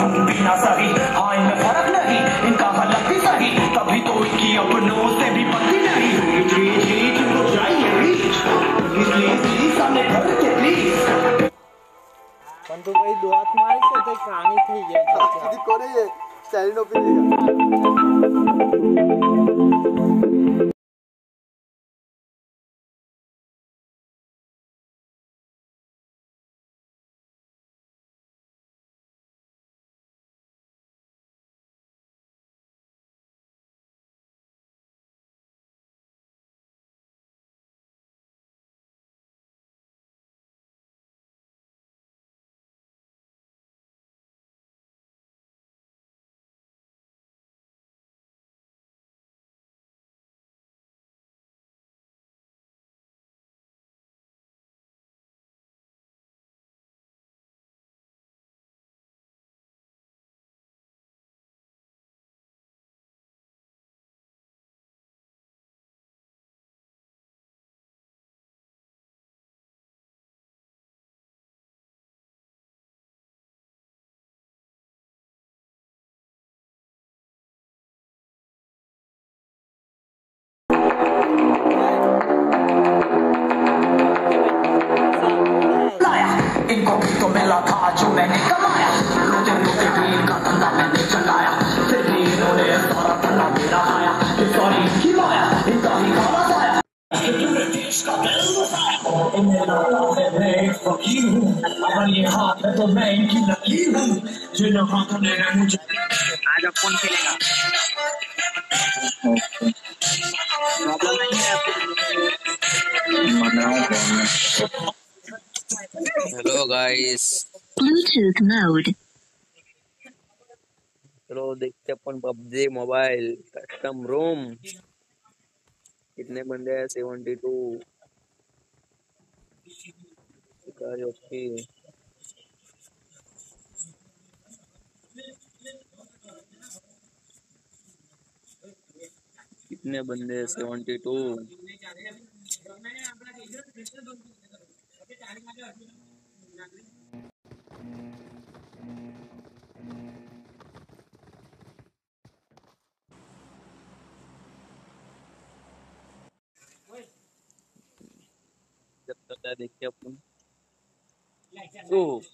हूँ भी ना सही, हाँ इनमें फर्क नहीं, इनका हलक भी सही, कभी तो इनकी अपनों से भी बनती नहीं। तुमको चाहिए रीच, सामने घर के प्लीज। पण तू काही दुआत मारी છે તો કહાની થઈ ગઈ છે કોને ये स्टाइल नो पीलेगा इनको भी तो मिला था जो मैंने कमाया, रोते रोते भी इनका धंधा मैंने चलाया, फिर भी इन्होंने सारा धंधा मेरा खाया, ये सारी इनकी माया, इनका ही खाना खाया। देश का दिल बसाया, मेरा है मैं एक फकीर हूँ, अगर ये हाथ है तो मैं इनकी लकीर हूँ, जिन हाथों ने मुझे आज कौन खेलेगा प्रॉब्लम नहीं है हेलो गाइस, Bluetooth mode. चलो देखते अपन पबजी मोबाइल कस्टम रूम। कितने बंदे हैं? 72 शिकारी। ओके, कितने बंदे हैं? 72। जब तक है देखते अपन। ओ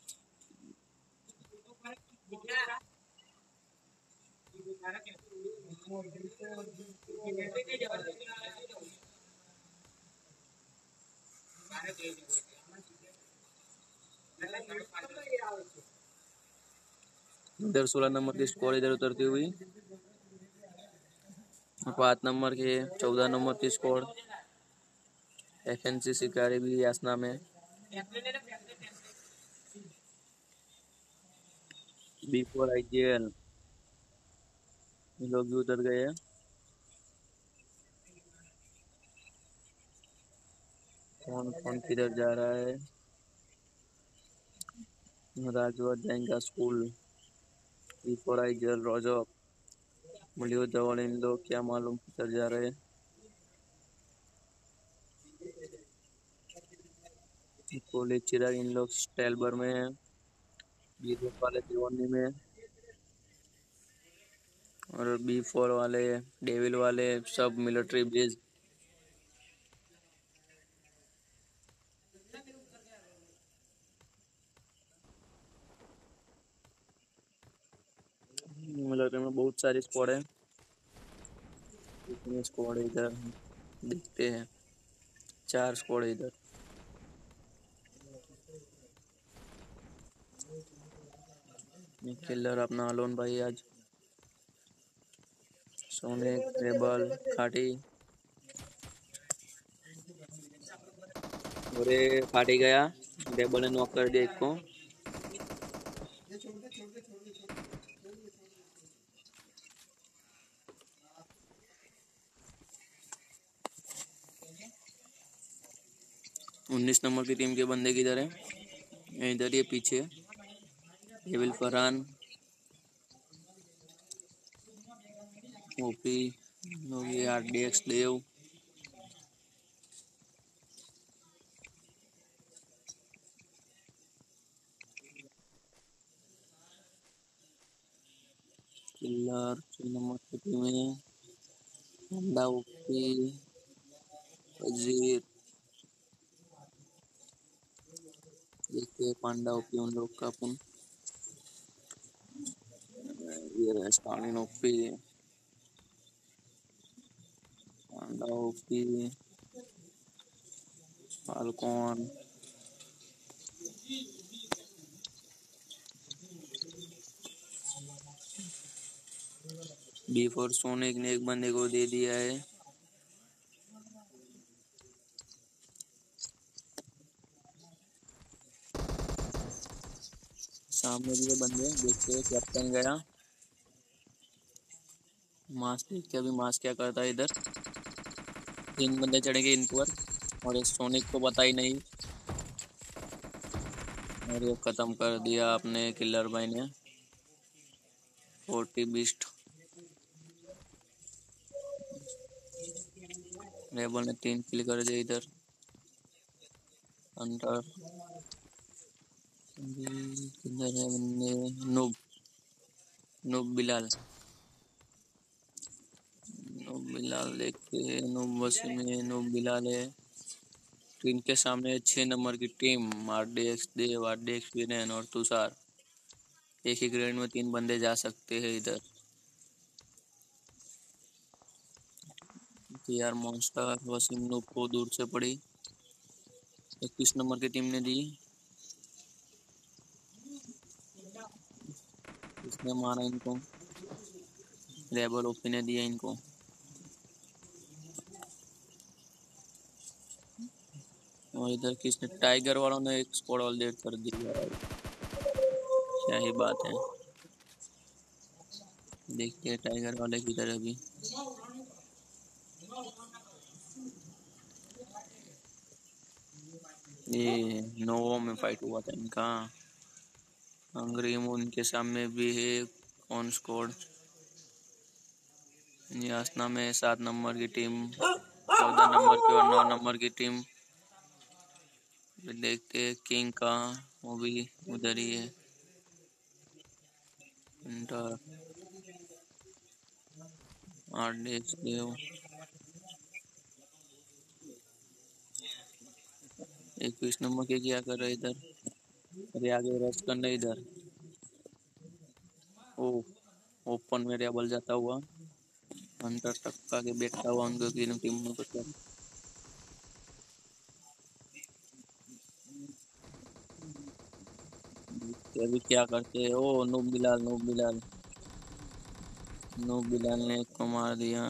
इधर 16 नंबर की स्क्वाड इधर उतरती हुई, 5 नंबर के 14 नंबर की स्क्वाड एफएनसी शिकारी भी यासना में, B4 IGL लोग भी उतर गए हैं। कौन कौन किधर जा रहा है? राजवत जाएंगा स्कूल। B4 IGL रोजो मुलियो जवान, इन लोग क्या मालूम किधर जा रहे हैं। कोहली चिराग इन लोग स्टेलबर में है, B2 वाले त्रिवेणी में, और B4 वाले डेविल वाले सब मिलिट्री बेस। मिलिट्री में बहुत सारी स्क्वाड है। कितनी स्क्वाड है इधर देखते हैं। 4 स्क्वाड है इधर। किलर अपना अलोन भाई आज, सोने रेबल खाटी, अरे फाटी गया, रेबल ने नॉक कर दिया एक को। उन्नीस नंबर की टीम के बंदे किधर है? इधर ये पीछे डेविल फरहान, ओपी, ये RDX देव, किलर 3 नंबर की टीम है। पांडा ओपी, वजीर। देखते हैं पांडा ओपी उन लोग का अपन। ये रहा Stalin OP, panda OP, falcon. B4 Sonic ने एक बंदे को दे दिया है। सामने भी ये बंदे देखते हैं। कैप्टन गया, मास्क देख के अभी मास्क क्या करता है इधर। 3 बंदे चढ़ेंगे इन पर और इस सोनिक को पता ही नहीं। और ये खत्म कर दिया अपने किलर भाई ने। 40 बीस्ट। रेबल ने 3 किल कर दिया इधर। अंदर किधर है बंदे? Noob, noob Bilal, noob Bilal देखते हैं। नूब वसीम है, नूब बिलाल है। टीम के सामने 6 नंबर की team RDX Dev, RDX Viren और तुषार। एक ही ग्रेड में 3 बंदे जा सकते हैं इधर। TR मॉन्स्टर वसीम नूब को दूर से पड़ी। 21 नंबर की टीम ने दी। इसने मारा इनको। रेबल ओपी ने दिया इनको। और इधर किसने? टाइगर वालों ने एक स्क्वाड ऑल डेट कर दिया है। क्या ही बात है। देखते हैं टाइगर वाले किधर है अभी। ये नोवो में फाइट हुआ था इनका। अंग्रेम उनके सामने भी है। ऑन स्क्वाड यासना में 7 नंबर की टीम, 14 नंबर की और 9 नंबर की टीम। देखते हैं किंग का, वो भी उधर ही है। इंटर RDX देव। 21 नंबर के क्या कर रहे इधर? अरे आगे रश करना इधर। ओ ओपन में रेबल जाता हुआ, अंतर टक्का के बैठा हुआ उनको टीम में बचा। अभी क्या करते हैं? ओ noob Bilal, noob Bilal, noob Bilal ने एक को मार दिया।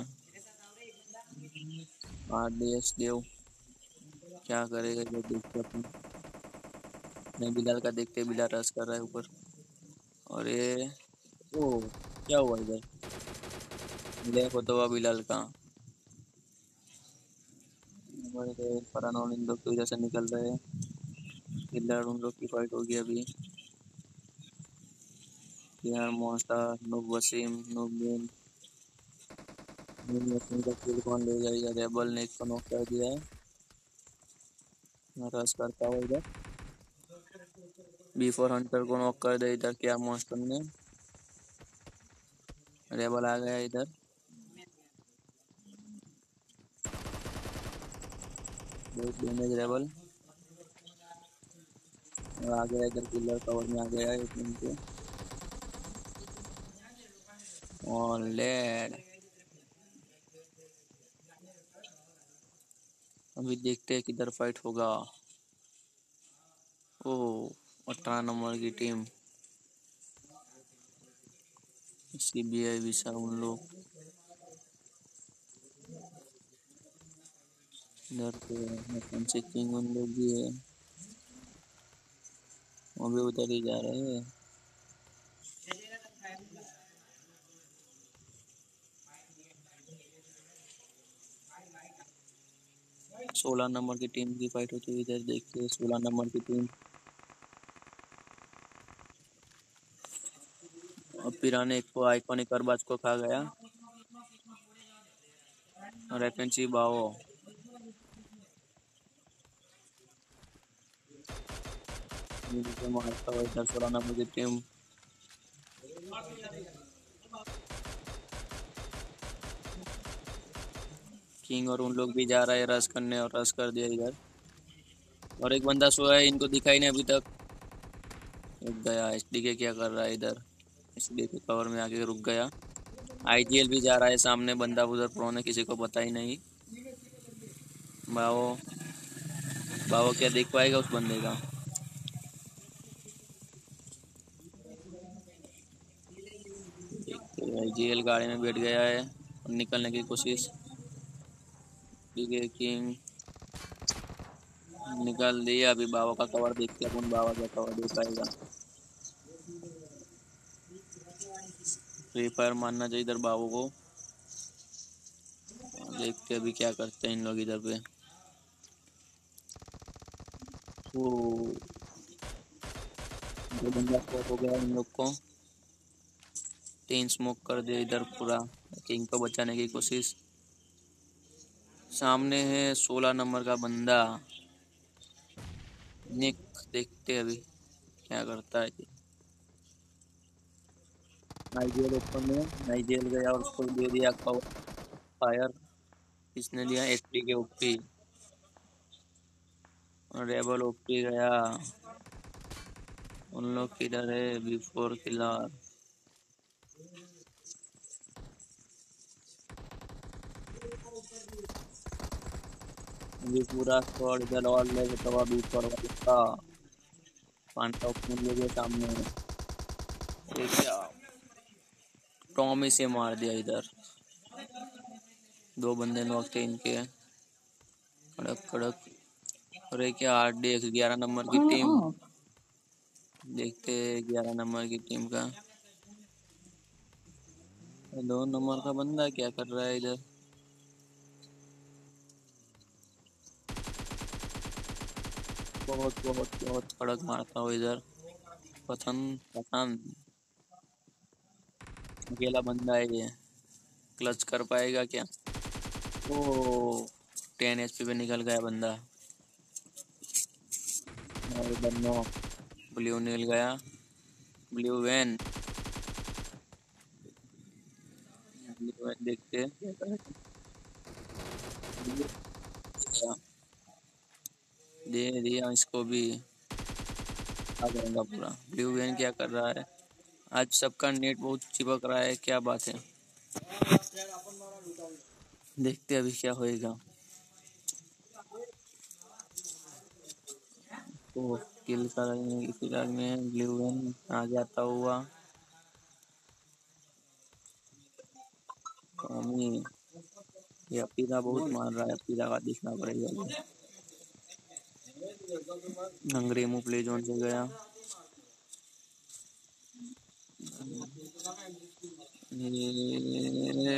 RDX देव क्या करेगा जो देखते अपन। नहीं बिलाल का देखते, बिलाल रस कर रहा है ऊपर। और ये ओ क्या हुआ इधर? ब्लैक होता हुआ बिलाल का। फरहान और इन लोग तो इधर से निकल रहे हैं। किलर उन लोग की फाइट होगी अभी। यार मॉन्स्टर, नूब वसीम, नूब बिन, नूब वसीम का किल कौन ले जाएगा? रेबल ने एक को नॉक कर दिया है। रस करता हुआ इधर B4 हंटर को नॉक कर दिया इधर। क्या मॉन्स्टर ने? रेबल आ गया इधर। बहुत डैमेज रेबल। और आ गया इधर किलर कवर में आ गया है एक मिनट। और लेड अभी देखते हैं किधर फाइट होगा। ओह 18 नंबर की टीम CBI विसा उन लोग इधर पे किंग उन लोग भी है। वो भी उधर ही जा रहे हैं। 16 नंबर की टीम की फाइट होती है इधर। देखिए 16 नंबर की टीम। और पिराने एक को आइकॉनिक अरबाज को खा गया। और एफएनसी बाओ मारता हुआ इधर 16 नंबर की टीम। किंग और उन लोग भी जा रहे हैं रश करने और रश कर दिया इधर। और एक बंदा सोया है, इनको दिखाई नहीं अभी तक। रुक गया एसडीके, क्या कर रहा है इधर? एसडीके कवर में आके रुक गया। आईजीएल भी जा रहा है सामने, बंदा उधर प्रो ने किसी को पता ही नहीं। बाओ बाओ क्या देख पाएगा उस बंदे का? आईजीएल गाड़ी में बैठ गया है और निकलने की कोशिश। ठीक है, किंग निकाल दिया। अभी बाबा का कवर देखते हैं अपन, बाबा का कवर दे पाएगा। फ्री फायर मारना चाहिए इधर बाबू को। देखते हैं अभी क्या करते हैं इन लोग इधर पे। ओ, दो बंदा स्पॉट हो गया इन लोग को। 3 स्मोक कर दिया इधर पूरा। किंग को बचाने की कोशिश। सामने है 16 नंबर का बंदा निक। देखते हैं अभी क्या करता है। नाइजेल ओपन में, नाइजेल गया और उसको दे दिया फायर। इसने दिया एसपी के ओपी और रेबल ओपी गया। उन लोग किधर है? Before killer. अभी पूरा स्क्वाड इधर और ले तो अभी बिफोर वाला पांच ओपन ले गए सामने। ये क्या, टॉमी से मार दिया इधर। 2 बंदे नॉक थे इनके। कड़क कड़क। और ये क्या, RDX 11 नंबर की टीम। देखते हैं 11 नंबर की टीम का। 2 नंबर का बंदा क्या कर रहा है इधर? बहुत बहुत बहुत कड़क मारता हूँ इधर। पसंद पसंद। अकेला बंदा है ये, क्लच कर पाएगा क्या? ओ, 10 HP पे निकल गया बंदा। और इधर नो ब्लू निकल गया। ब्लू वैन देखते हैं। दे दिया इसको भी। आ जाएगा पूरा। ब्लू वैन क्या कर रहा है? आज सबका नेट बहुत चिपक रहा है, क्या बात है? देखते अभी क्या होएगा। तो किल करने की फिराक में ब्लू वैन आ जाता हुआ। टॉमी ये अपीरा बहुत मार रहा है, अपीरा का देखना पड़ेगा। अंग्रेमू प्ले जोन से गया। ये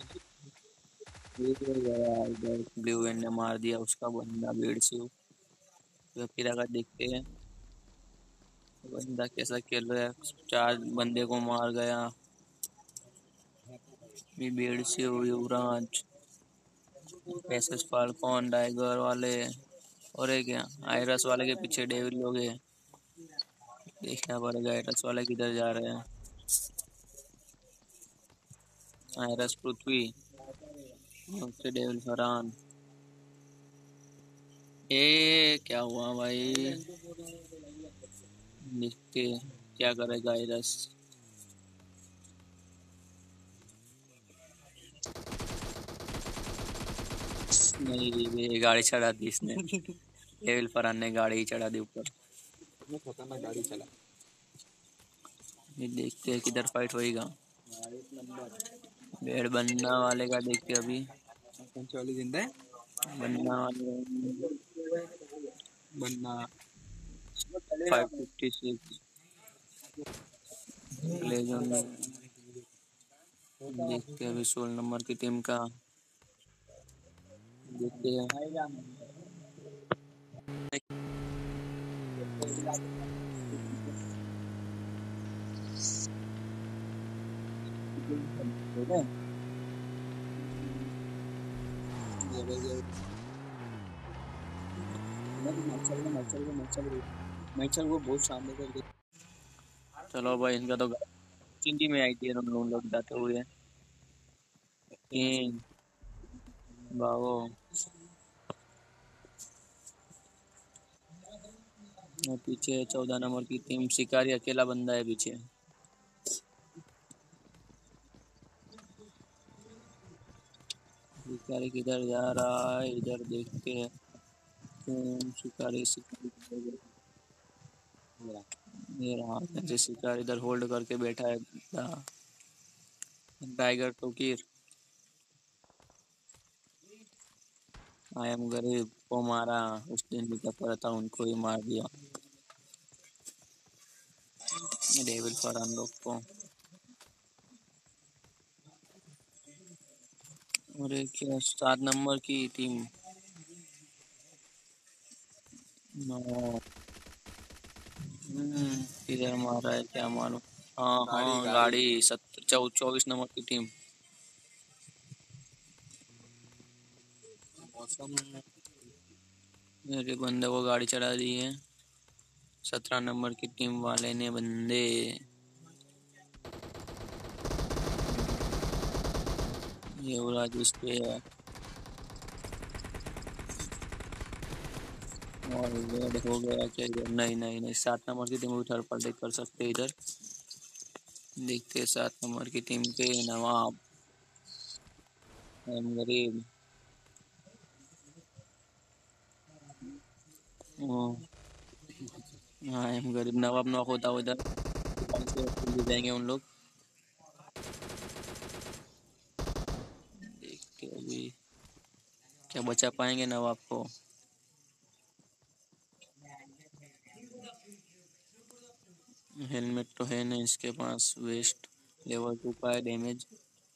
गया इधर। ब्लू वैन ने मार दिया उसका बंदा बेड से। अपीरा का देखते हैं बंदा कैसा खेल रहा है। 4 बंदे को मार गया। बेड से हुई युवराज, एसएस फाल्कॉन, टाइगर वाले और एक आयरस वाले के पीछे डेविल लोग हैं। देखना पड़ेगा आयरस वाले किधर जा रहे हैं। आयरस पृथ्वी, उससे डेविल फरहान। ए क्या हुआ भाई? देखते क्या करेगा आयरस। नहीं, ये गाड़ी चढ़ा दी इसने। डेविल फरहान ने गाड़ी ही चढ़ा दी ऊपर। खतरनाक गाड़ी चला। ये देखते हैं किधर फाइट होएगा। बेड बनना वाले का देखते अभी। कौन सी वाली जिंदा है? बनना वाले बनना 556 लेजेंड। देखते हैं अभी 16 नंबर की टीम का। देखते हैं मैचल को बहुत शानदार करके। चलो भाई इनका तो वेस्ट इंडीज में आई थी उन लोग जाते हुए। किंग बाओ और पीछे 14 नंबर की टीम शिकारी अकेला बंदा है पीछे। शिकारी किधर जा रहा है, इधर देखते हैं। शिकारी शिकारी ये रहा, जैसे शिकारी इधर होल्ड करके बैठा है टाइगर टोकीर। आई एम गरीब को मारा, उस दिन भी टक्कर था उनको ही मार दिया डेविल फरहान लोग को। और एक 7 नंबर की टीम किधर मारा है क्या मालूम। हाँ हाँ गाड़ी 24 नंबर की टीम। मौसम मेरे बंदे को गाड़ी चढ़ा दी है 17 नंबर की टीम वाले ने बंदे। युवराज इस पे है और रेड हो गया क्या इधर? नहीं नहीं नहीं, 7 नंबर की टीम भी थर्ड पार्टी कर सकते हैं इधर। देखते 7 नंबर की टीम पे नवाब एम गरीब। हाँ एम गरीब नवाब नॉक होता हो इधर ले जाएंगे उन लोग। देखते अभी क्या बचा पाएंगे नवाब को। हेलमेट तो है नहीं इसके पास, वेस्ट लेवल 2 का है डैमेज।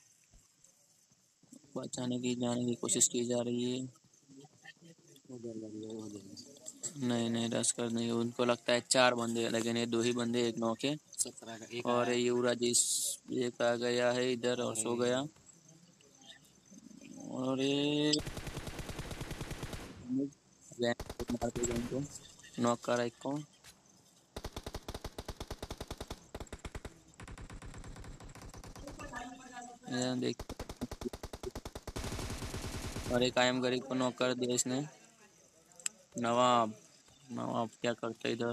बचाने की जाने की कोशिश की जा रही है। नहीं नहीं रश कर नहीं, उनको लगता है 4 बंदे लेकिन ये 2 ही बंदे, एक नॉक है। और युवराज एक आ गया है इधर और सो गया। और ये मारते गए इनको, नॉक करा एक को। देख और एक कायम गरीब को नॉक कर दिया इसने। नवाब नवाब क्या करता इधर,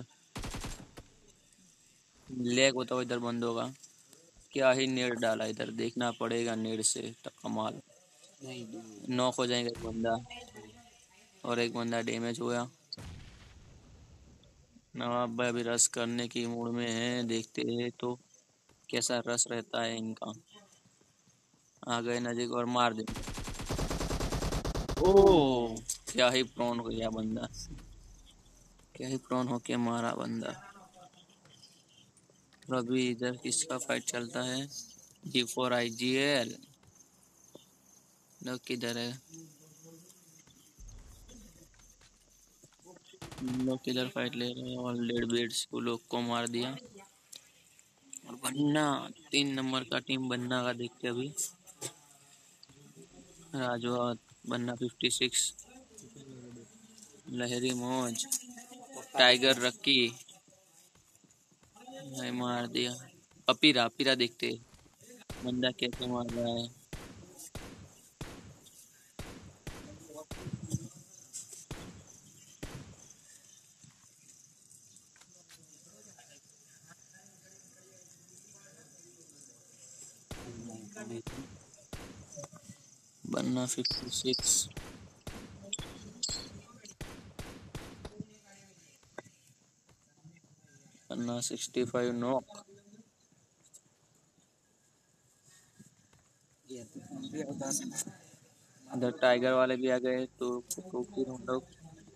लेग होता हो इधर बंदों का। क्या ही नेट डाला इधर, देखना पड़ेगा नेट से तो कमाल। नॉक हो जाएगा एक बंदा और एक बंदा डैमेज हुआ। नवाब भाई अभी रश करने की मूड में है, देखते हैं तो कैसा रश रहता है इनका। आ गए नजीक और मार दे। ओह क्या ही प्रोन हो गया बंदा, क्या ही प्रोन होके मारा बंदा। और अभी इधर किसका फाइट चलता है, G4IGL लोग किधर है, लोग किधर फाइट ले रहे हैं। और डेड बेड्स को लोग को मार दिया। और बन्ना 3 नंबर का टीम बन्ना का देखते अभी। राजवात बन्ना 56, लहरी मौज टाइगर रक्की मार दिया। अपीरा अपीरा देखते बंदा कैसे मार रहा है। बन्ना 56 बन्ना 65 नॉक। इधर टाइगर वाले भी आ गए तो फिर हम लोग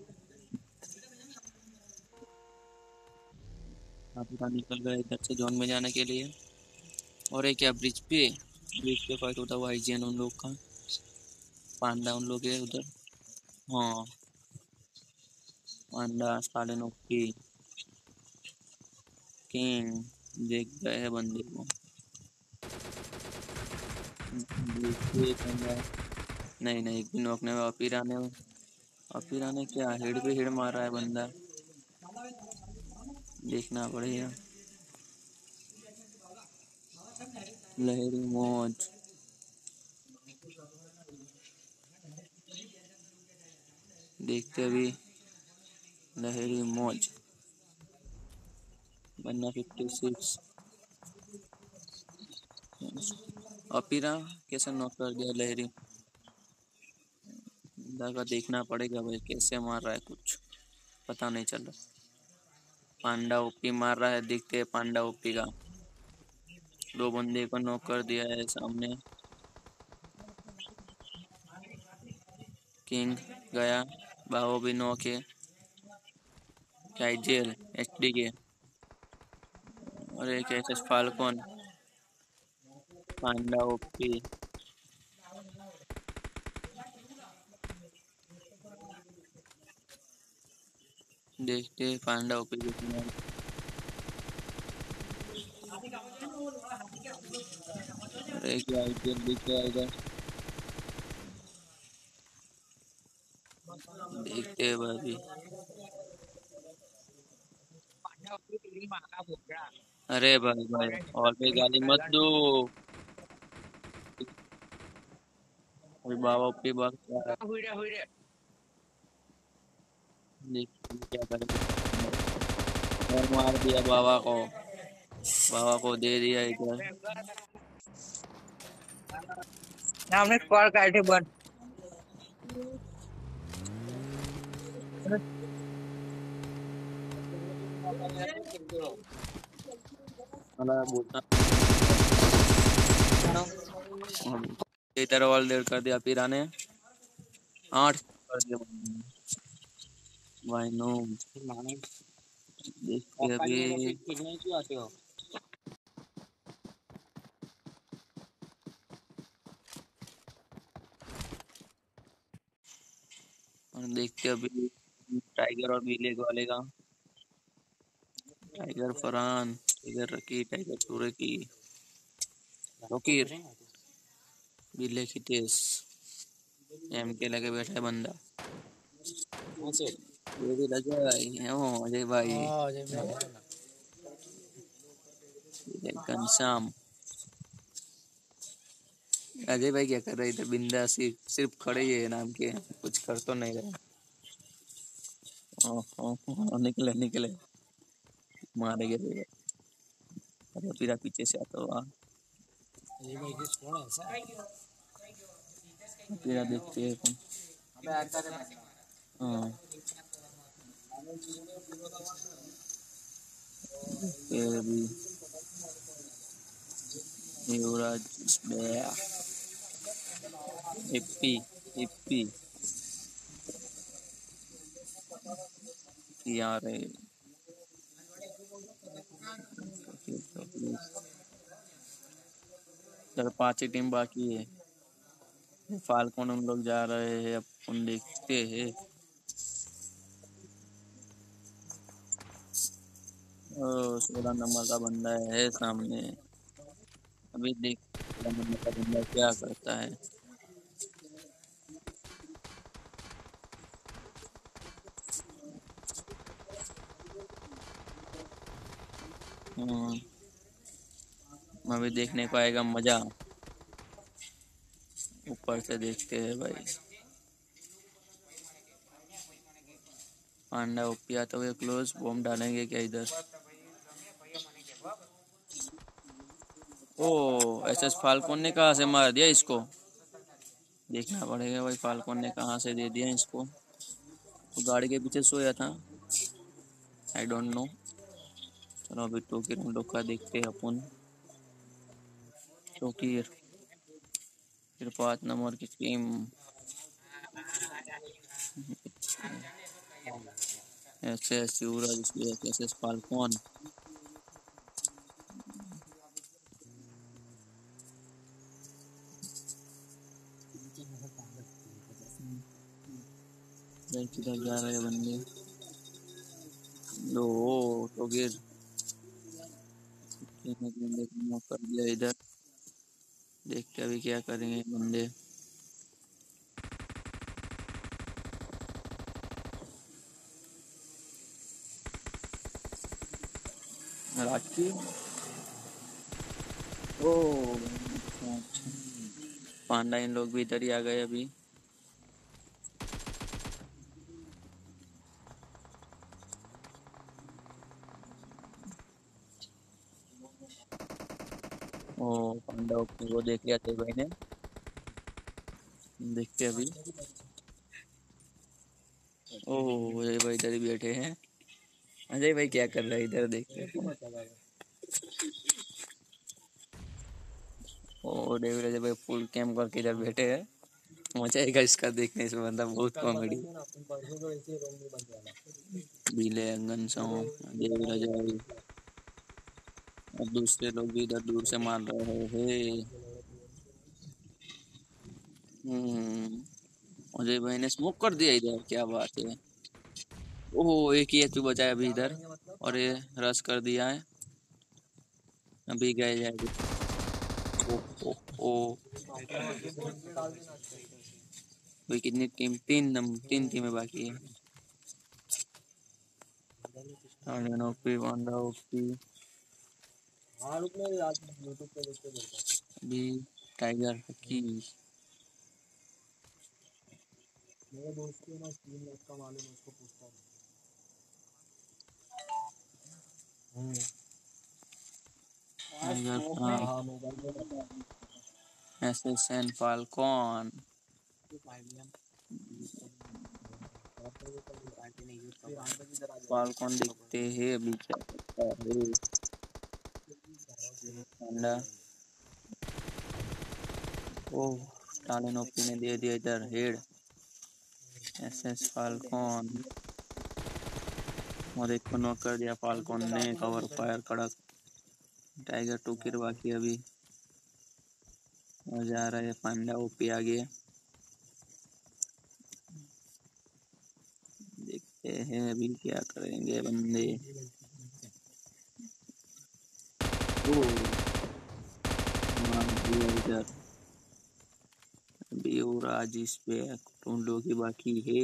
पूरा निकल गए इधर से जोन में जाने के लिए। और एक क्या ब्रिज पे फाइट होता हुआ आईजीएन उन लोग का, पांडा उन लोग है उधर। हाँ पांडा स्टालिन की किंग देख गए हैं बंदे को। एक बंदा नहीं नहीं, एक भी नौकने में अपीरा ने क्या हेड पे हेड मारा है बंदा, देखना पड़ेगा। लहरी मौज। देखते अभी लहरी मौज बनना 56। अपीरा कैसे नॉक कर दिया लहरी। बंदा का देखना पड़ेगा भाई कैसे मार रहा है, कुछ पता नहीं चल रहा। पांडा ओपी मार रहा है, देखते है पांडा ओपी का। 2 बंदे को नॉक कर दिया है सामने। किंग गया, बाहो भी नॉक है। काइजेल एचडी के और एक एसएस फाल्कन। पांडा ओपी देखते हैं पांडा ओपी देखना। अरे क्या आईपीएल दिख रहा है इधर, देखते हैं भाई। अरे भाई भाई और भी गाली मत दो। अभी बाबा ओपी बात कर रहा है, देखते हैं क्या करेगा। और मार दिया बाबा को, बाबा को दे दिया इधर। हमने स्क्वाड काटे बन। इधर ऑल देर कर दिया पीरा ने। 8 कर दिया भाई नो। देखते अभी और देखते अभी टाइगर और विलेज वाले का। Tiger Farhan, tiger Rocky, tiger चूरे की, रोकीर, विले की तेज एम के लगे बैठा है बंदा। ये भी लगे भाई ओ अजय भाई। घनश्याम अजय भाई क्या कर रहे थे, बिंदा सिर्फ खड़े ही है नाम के, कुछ कर तो नहीं रहे। निकले निकले मारेंगे रे। अरे फिर पीछे से आता हुआ फिर देखते हैं अपन। हाँ फिर अभी युवराज एपी एपी यार चल 5 ही टीम बाकी है। फाल्कन उन लोग जा रहे हैं, अपन देखते हैं। 16 नंबर का बंदा है सामने, अभी देख 16 नंबर का बंदा क्या करता है। अभी देखने को आएगा मजा, ऊपर से देखते हैं भाई। पांडा ओपिया तो ये क्लोज बॉम्ब डालेंगे क्या इधर। ओ एसएस फाल्कन ने कहाँ से मार दिया इसको, देखना पड़ेगा भाई फाल्कन ने कहाँ से दे दिया इसको। तो गाड़ी के पीछे सोया था, आई डोंट नो। चलो अभी टोकीर हम लोग का देखते हैं अपन। टोकीर फिर 5 नंबर की team SS Yuvraj SS falcon. किधर जा रहे हैं बंदे। लो टोकीर कर दिया इधर, देखते अभी क्या करेंगे बंदे। राखी ओ अच्छा अच्छा, पांडा इन लोग भी इधर ही आ गए अभी। ओ पांडा ओके, वो देख लिया थे भाई ने। देखते अभी। ओ अजय भाई इधर ही बैठे हैं। अजय भाई क्या कर रहे हैं इधर, देखते हैं। ओ डेविड अजय भाई फुल कैम करके इधर बैठे हैं। मजा आएगा इसका देखने से, मतलब बहुत कॉमेडी। बीले अंगन सौ डेविड अजय भाई और दूसरे लोग भी इधर दूर से मार रहे हैं। अजय भाई ने स्मोक कर दिया इधर, क्या बात है। ओह एक ही एचपी बचा है अभी इधर, और ये रश कर दिया है, अभी गए जाएंगे। ओ ओ ओ भाई कितनी टीम, तीन टीमें बाकी है। स्टालिन ओपी, वांडा ओपी, अभी टाइगर की। Tiger SSN falcon. फाल्कॉन देखते हैं अभी क्या करता है। वांडा, ओह स्टालिन ओपी ने दे दिया इधर हेड। एसएस फाल्कॉन, और एक को नॉक कर दिया फाल्कॉन ने, कवर फायर कड़क। टाइगर टोकिर बाकी अभी, और जा रहा है पांडा ओपी आगे। देखते हैं अभी क्या करेंगे बंदे। मार दिया इधर, अभी और आज इस पे उन लोग की बाकी है।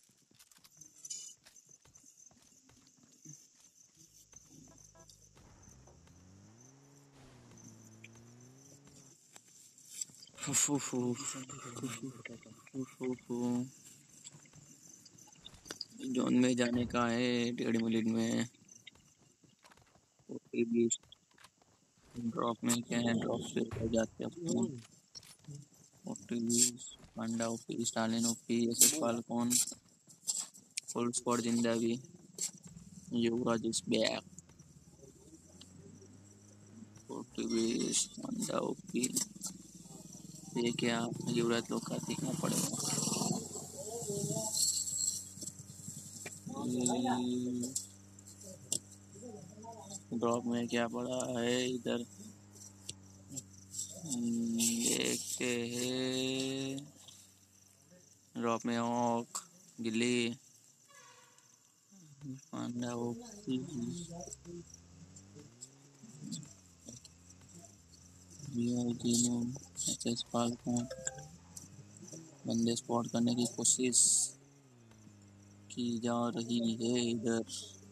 जोन में जाने का है 1.5 मिनट में। ड्रॉप में क्या है, ड्रॉप से हो जाते हैं। Panda OP, Stalin OP, SS falcon full squad जिंदा भी। Yuvraj is back. Portuguese panda OP, ये क्या युवराज लोग का देखना पड़ेगा। ड्रॉप में क्या पड़ा है इधर, देखते हैं। ड्रॉप में ऑक, गिल्ली, पांडा ओपी, एसएस फाल्कॉन। बंदे स्पॉट करने की कोशिश की जा रही है इधर,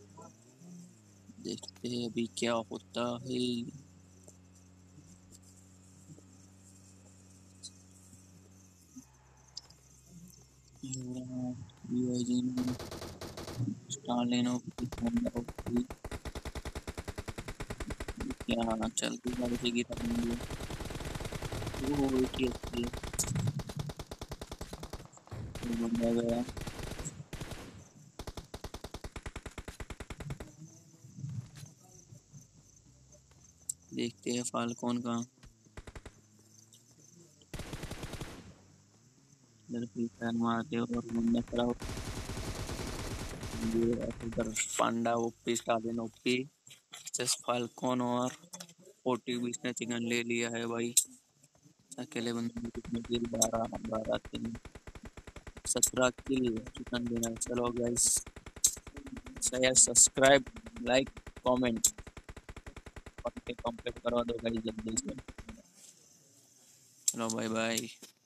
देखते हैं अभी क्या होता है। स्टालिन ओपी, पांडा ओपी, क्या चलती गाड़ी से गिरा देंगे। वो एक ही अच्छी है, बंदा गया। देखते हैं फाल्कॉन का, इधर फ्री फायर मारते और बंदा खड़ा हो। इधर panda OP, Stalin OP, SS falcon और पोर्टुगीज ने चिकन ले लिया है भाई। अकेले बंदे ने कितने किल, 12 किल, 17 किल चिकन देना। चलो guys, share subscribe like comment complete करवा दो गाइस जल्दी से। चलो बाय बाय।